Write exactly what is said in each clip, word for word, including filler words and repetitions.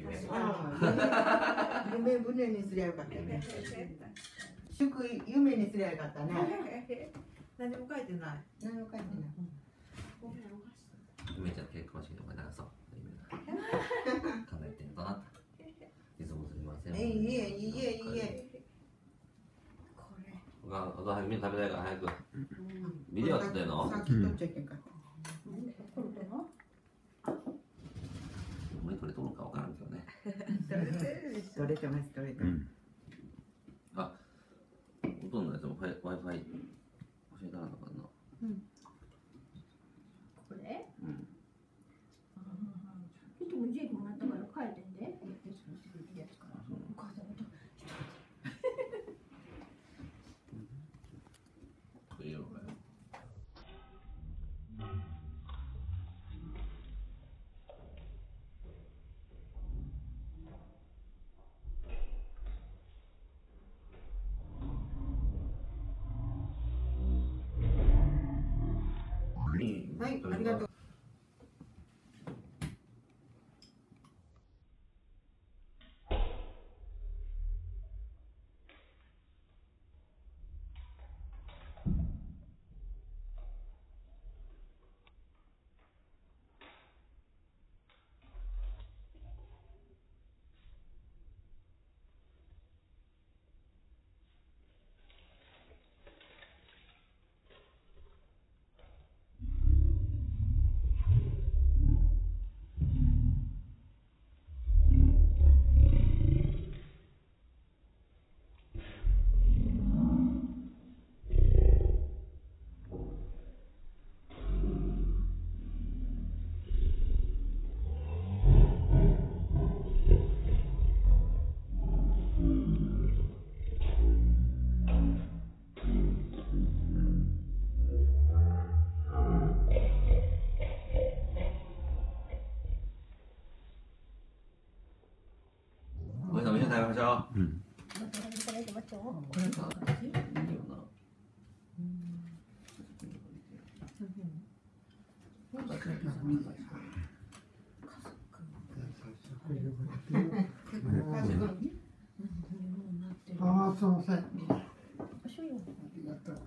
夢胸にすりゃよかったね。祝夢にすりゃよかったね。 何も書いてない。 何も書いてない。 夢ちゃん結婚式でも長そう。叶えてんだな。いつもすみません。 いいえいいえいいえ。 これ。 が、が、みんな食べたいから早く。ビデオ撮ってんの？ さっき撮っちゃいけんかった。 もうこれ撮るかわからんけどね。 撮れてます、撮れてます。 あ、ほとんどのやつも Wi-Fi 教えたらなかな。 うん。これ？ うん。 ちょっと無事もらったから帰ってんで。お母さんと。 いいよ。 はい、ありがとう。 おいしい食べましょう。うん。 これでましょう。 これか。いいよな。 ああ、すみません。あそうよ。 りがとう。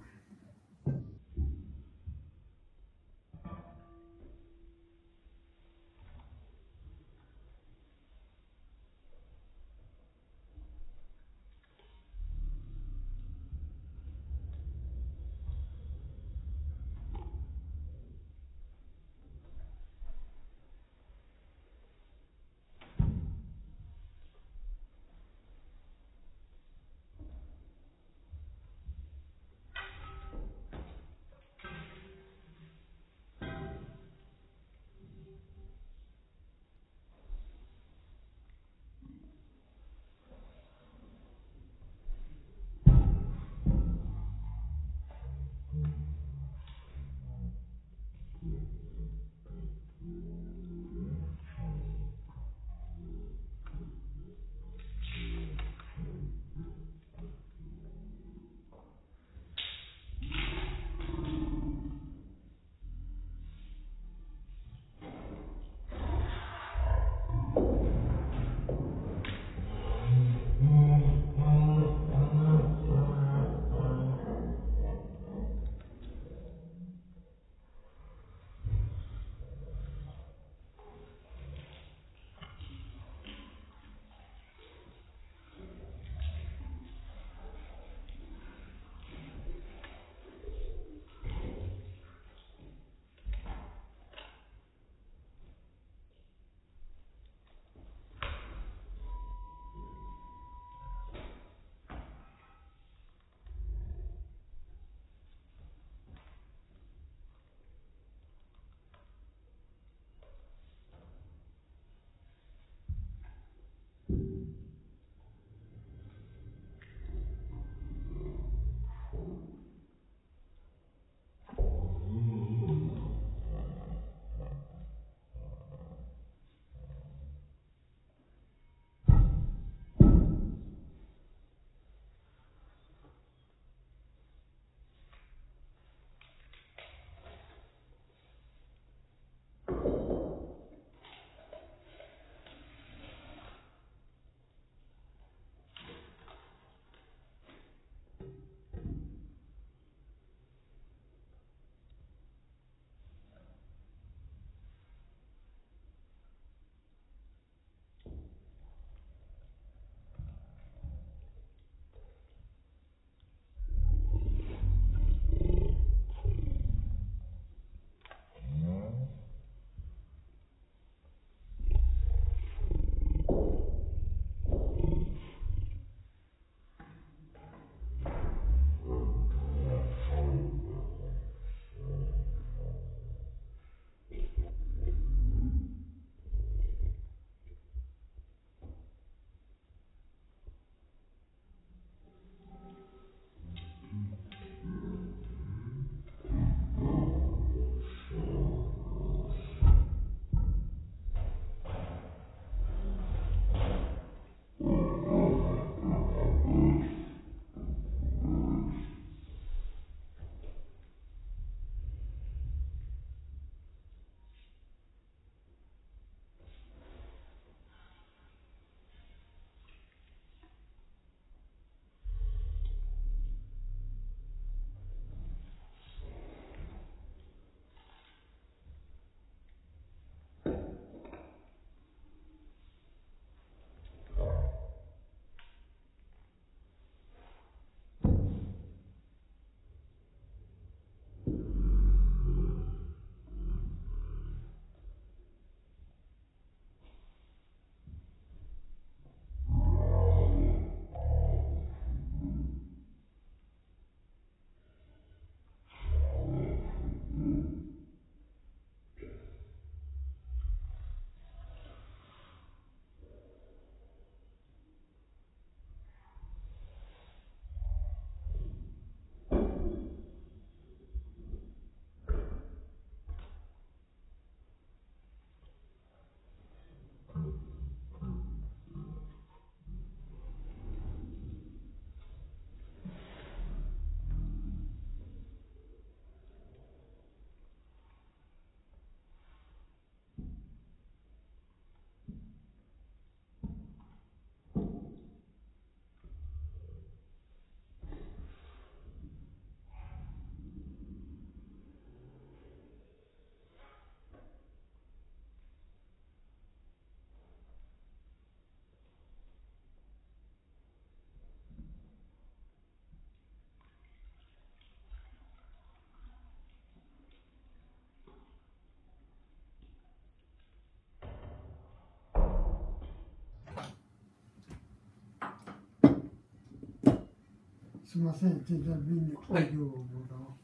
すみません、じゃあ瓶にお湯をもらおう。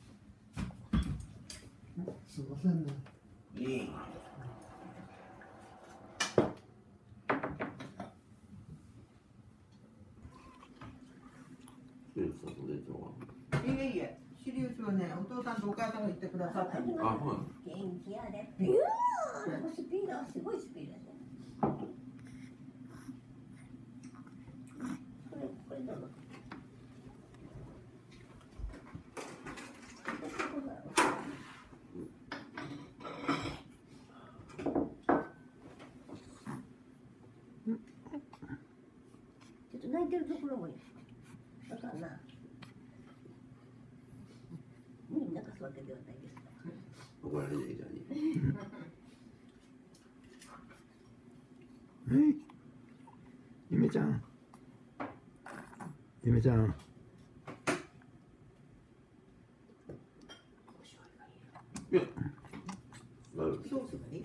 すみませんね。 いい。シリウスはどうでしょういえいえ、シリウスはね、お父さんとお母さんが言ってくださったの。 か。あ、はい。 元気やで。ビューンスピードはすごいスピードやで。これ、これどうぞ。ちょっと泣いてるところもいい。だからな。みんな泣かすわけではないですから。 怒られないじゃんに。 えい、ゆめちゃん、ゆめちゃん、 いや、なるソースがいい。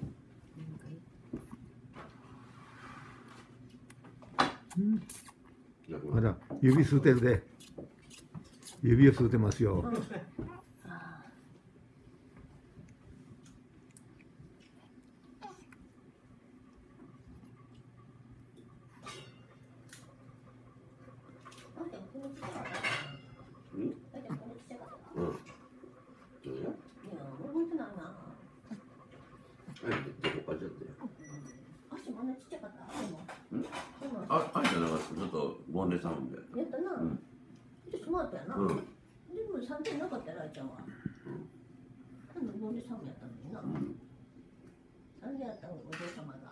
まだ指吸うてるで、指を吸うてますよ。 うん。うん。どうや。 覚えてないな。 はい、どこかじゃって。 足もあんなちっちゃかった。でも。でも。 あ、あいじゃなかった、ちょっとボンレサウンドやった。 やったな。 うん。 で、スマートやな。 うん。 でも三点なかったよ、あいちゃんは。うん。なんでボンでさんやったのにな。 うん。 三点やったのお嬢様が。